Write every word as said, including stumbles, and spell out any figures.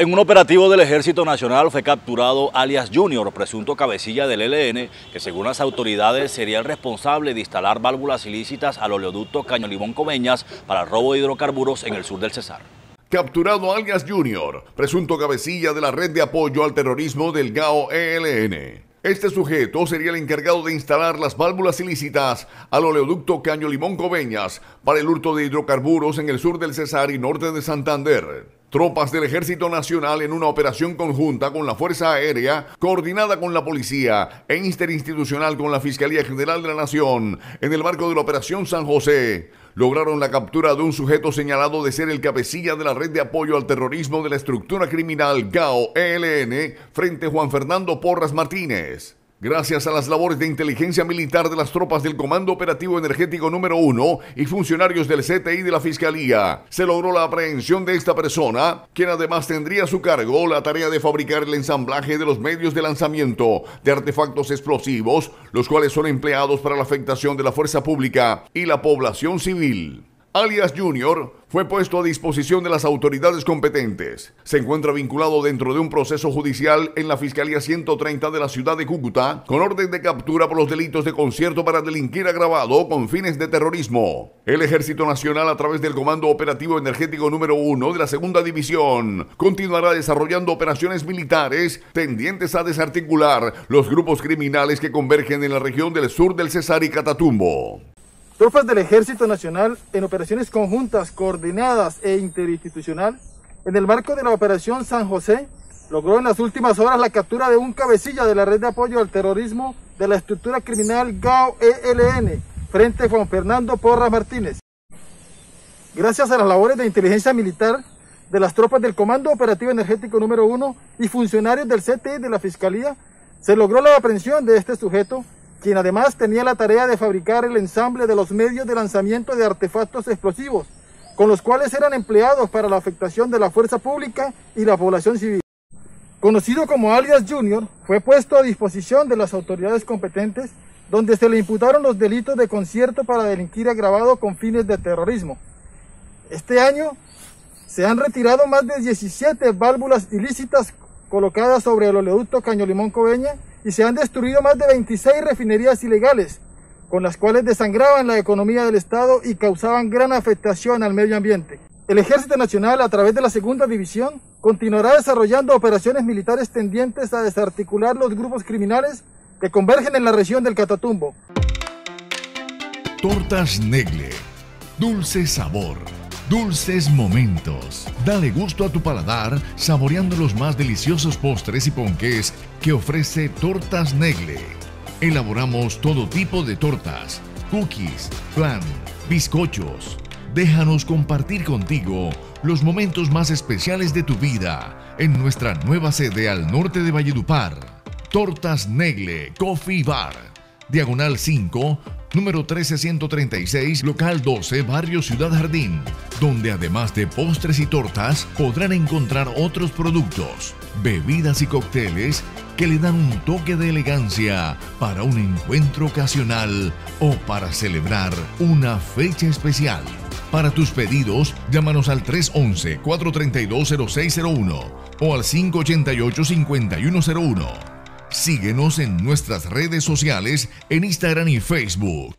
En un operativo del Ejército Nacional fue capturado alias Junior, presunto cabecilla del E L N, que según las autoridades sería el responsable de instalar válvulas ilícitas al oleoducto Caño Limón Coveñas para el robo de hidrocarburos en el sur del Cesar. Capturado alias Junior, presunto cabecilla de la red de apoyo al terrorismo del G A O E L N. Este sujeto sería el encargado de instalar las válvulas ilícitas al oleoducto Caño Limón Coveñas para el hurto de hidrocarburos en el sur del Cesar y norte de Santander. Tropas del Ejército Nacional en una operación conjunta con la Fuerza Aérea, coordinada con la Policía e interinstitucional con la Fiscalía General de la Nación, en el marco de la Operación San José, lograron la captura de un sujeto señalado de ser el cabecilla de la red de apoyo al terrorismo de la estructura criminal G A O E L N frente a Juan Fernando Porras Martínez. Gracias a las labores de inteligencia militar de las tropas del Comando Operativo Energético número uno y funcionarios del C T I de la Fiscalía, se logró la aprehensión de esta persona, quien además tendría a su cargo la tarea de fabricar el ensamblaje de los medios de lanzamiento de artefactos explosivos, los cuales son empleados para la afectación de la fuerza pública y la población civil. Alias Junior fue puesto a disposición de las autoridades competentes. Se encuentra vinculado dentro de un proceso judicial en la Fiscalía ciento treinta de la ciudad de Cúcuta, con orden de captura por los delitos de concierto para delinquir agravado con fines de terrorismo. El Ejército Nacional, a través del Comando Operativo Energético número uno de la Segunda División, continuará desarrollando operaciones militares tendientes a desarticular los grupos criminales que convergen en la región del sur del Cesar y Catatumbo. Tropas del Ejército Nacional en operaciones conjuntas, coordinadas e interinstitucional, en el marco de la Operación San José, logró en las últimas horas la captura de un cabecilla de la red de apoyo al terrorismo de la estructura criminal G A O E L N, frente a Juan Fernando Porras Martínez. Gracias a las labores de inteligencia militar de las tropas del Comando Operativo Energético número uno y funcionarios del C T I de la Fiscalía, se logró la aprehensión de este sujeto, quien además tenía la tarea de fabricar el ensamble de los medios de lanzamiento de artefactos explosivos, con los cuales eran empleados para la afectación de la fuerza pública y la población civil. Conocido como alias Junior, fue puesto a disposición de las autoridades competentes, donde se le imputaron los delitos de concierto para delinquir agravado con fines de terrorismo. Este año se han retirado más de diecisiete válvulas ilícitas colocadas sobre el oleoducto Caño Limón Coveñas, y se han destruido más de veintiséis refinerías ilegales, con las cuales desangraban la economía del Estado y causaban gran afectación al medio ambiente. El Ejército Nacional, a través de la Segunda División, continuará desarrollando operaciones militares tendientes a desarticular los grupos criminales que convergen en la región del Catatumbo. Tortas Negle, dulce sabor, dulces momentos. Dale gusto a tu paladar saboreando los más deliciosos postres y ponqués que ofrece Tortas Negle. Elaboramos todo tipo de tortas, cookies, flan, bizcochos. Déjanos compartir contigo los momentos más especiales de tu vida en nuestra nueva sede al norte de Valledupar. Tortas Negle Coffee Bar, Diagonal cinco, número trece ciento treinta y seis, local doce, barrio Ciudad Jardín, donde además de postres y tortas podrán encontrar otros productos, bebidas y cócteles que le dan un toque de elegancia para un encuentro ocasional o para celebrar una fecha especial. Para tus pedidos, llámanos al tres once, cuatro treinta y dos, cero seis cero uno o al cinco ochenta y ocho, cincuenta y uno cero uno. Síguenos en nuestras redes sociales en Instagram y Facebook.